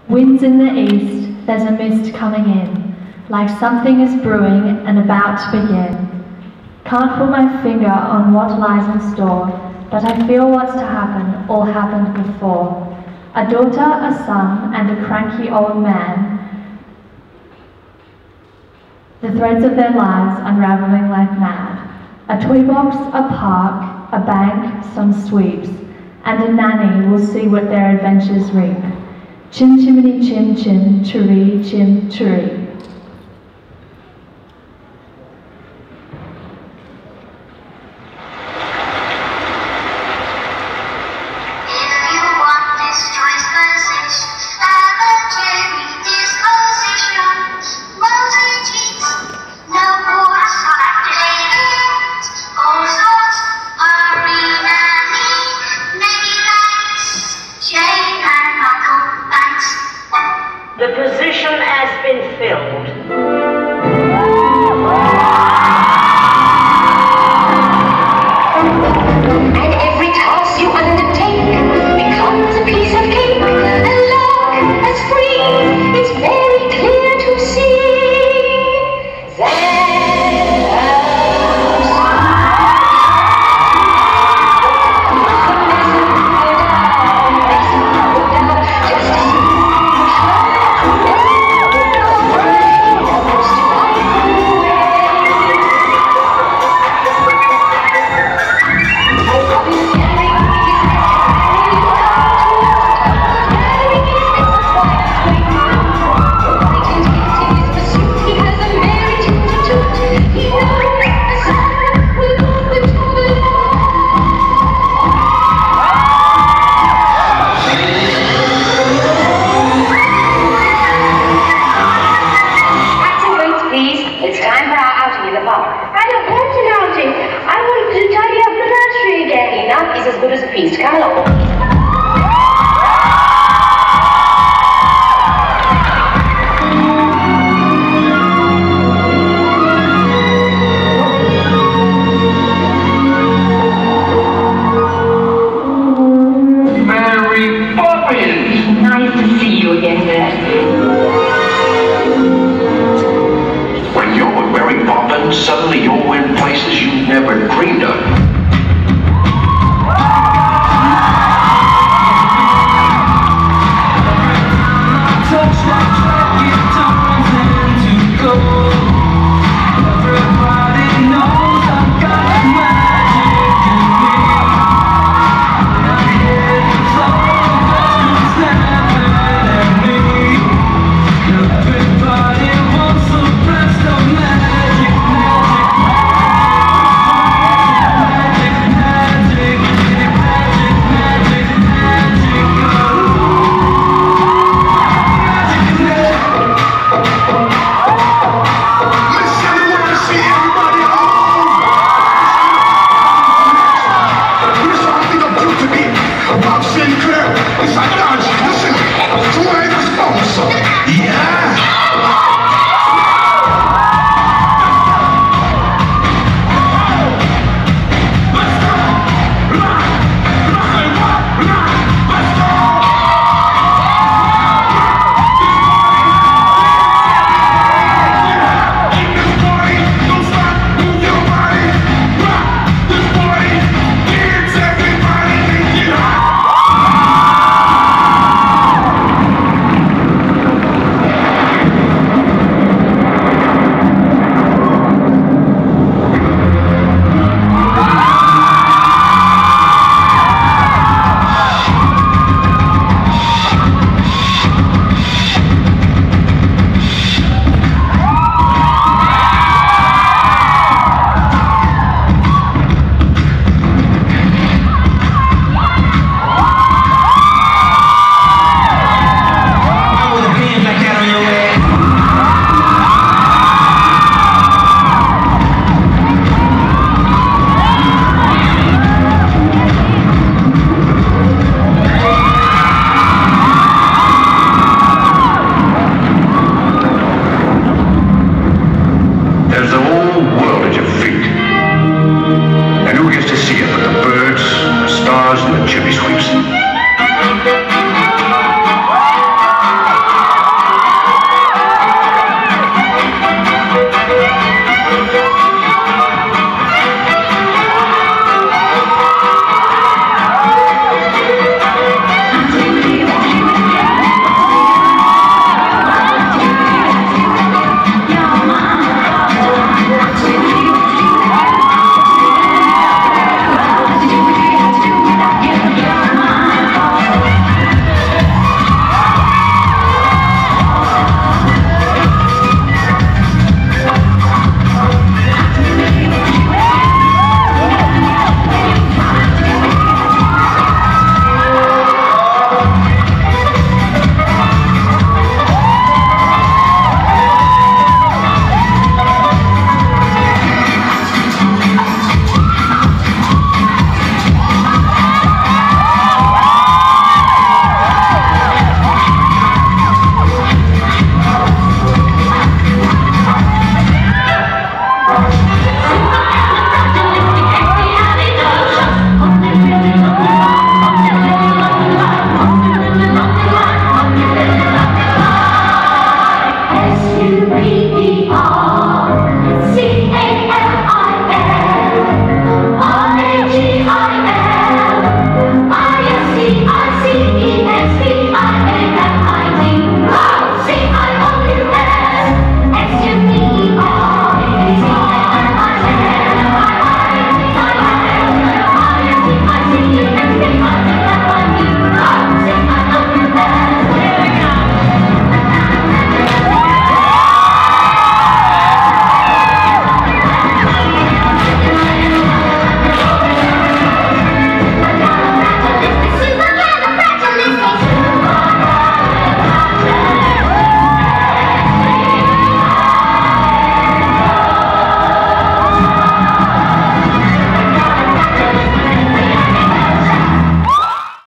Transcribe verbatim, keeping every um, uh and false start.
Winds in the east, there's a mist coming in, like something is brewing and about to begin. Can't put my finger on what lies in store, but I feel what's to happen all happened before. A daughter, a son, and a cranky old man, the threads of their lives unraveling like mad. A toy box, a park, a bank, some sweeps, and a nanny will see what their adventures reap. Chin chimney chin chin, chiree chin chiree. The position has been filled. And every task you undertake becomes a piece of cake, and luck as free, it's very clear to see that it's time for our outing in the park. I don't want an outing. I want to tidy up the nursery again. Enough is as good as a feast. Come along. Mary Poppins! Nice to see you again, Dad. When you're with Mary Poppins, suddenly you're in places you never dreamed of.